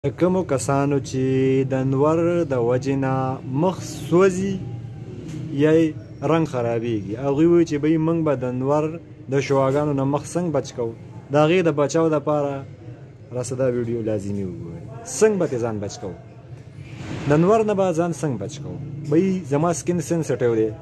د کومو کسانو چې د انور د وجې نه مخ سوځي یا رنګ خرابېږي هغوی وایي چې بهی موږ به د انور د شعاګانو نه مخ څنګه بچ کوو د هغې د بچاو دپاره راسه دا ویډیو لازمي وګورئ څنګه به ترې ځان بچ کوو د انور نه به ځان څنګه بچ کوو بهی زما سکین سنسټیو دی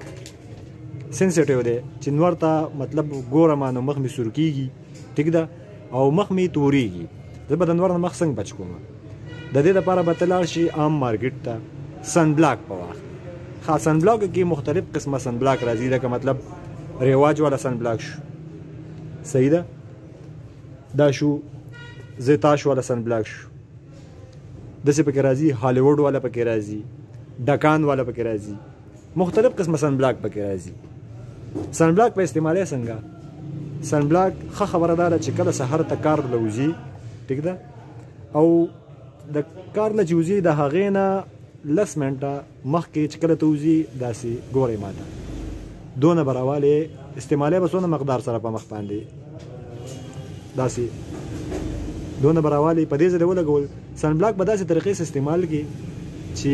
چې انور ته مطلب ګورم نو مخ مې سور کېږي ټیک ده او مخ مې تورېږي زه به د انور نه مخ څنګه بچ کوم د دې لپاره به ته لاړ شي عام مارکیټ ته سن بلاک په واخلي ښه سن بلاک کې مختلف قسمه سن بلاک راځي لکه مطلب رواج والا سن بلاک شو صحیح ده دا شو زیتاش والا سن بلاک شو داسې پکې راځي هالیوډ والا پکې راځي ډکان والا پکې راځي مختلف قسمه سن بلاک پکې راځي سن بلاک په استعمالي څنګه سن بلاک ښه خبره ده چې کله سحر ته کار لوځي ټیک ده او د کار نه چې وځي د هغې نه 10 منټه مخکې چې کله ته وځي داسې ګورئ ما ته دونه به راوالې استعمالي به څونه مقدار سره په مخ باندې داسې دونه به راوالې په دې ځای ولګول سن بلاک به داسې طریقې سره استعمال کړي چې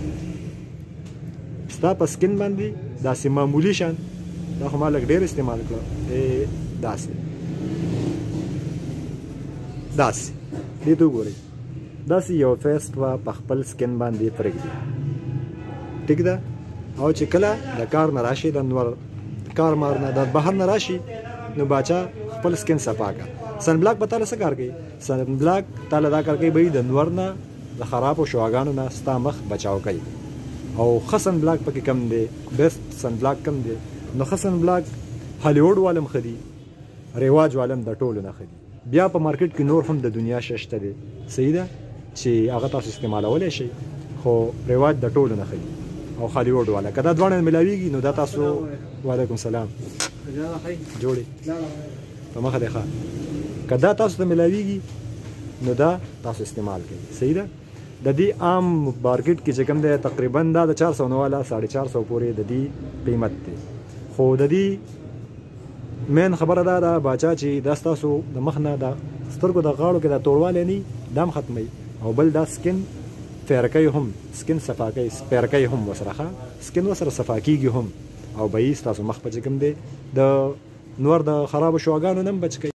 ستا په سکین باندې داسې معمولي شان دا خو ما لږ ډېر استعمال کړه داسې دې ته وګورئ داسې یو فیس به په خپل سکین باندې پرېږدي ټیک ده او چې کله د کار نه راشي د نور کار مار نه د بهر نه راشي نو باچا خپل سکین صفا کړه سن بلاک به تاله څه کار کوي سن بلاک تاله دا کار کوي به د نور نه د خرابو شعاګانو نه ستا مخ بچاو کوي او ښه سن بلاک پکې کم دی بیسټ سن بلاک کم دی نو ښه سن بلاک هالیوډ والم ښه دي رواج والم د ټولو نه ښه دي بیا په مارکیټ کې نور هم د دنیا شته دی صحیح ده چې هغه تاسو استعمالولی شئ خو رواج د ټولو نه ښه دي او هالیوډ والا که دا دواړه ملاویږي نو دا تاسو وعلیکم سلام جوړې په مخه دی ښه که دا تاسو ته ملاویږي نو دا تاسو استعمال کوئ صحیح ده د دې عام مارکیټ کې چې کوم دی تقریبا دا د 400 نه والا 450 پورې د دې قیمت دی خو د دې مین خبره دا ده باچا چې دا ستاسو د مخ نه د سترګو د غاړو کې دا توروالی نه دا هم ختموي او بل دا سکین فیر کوي هم سکین صفا کوي سپیر کوي هم ورسره ښه سکین ورسره صفا کېږي هم او به یې ستاسو مخ په چې کوم دی د نور د خرابو شعاګانو نه هم بچ کوي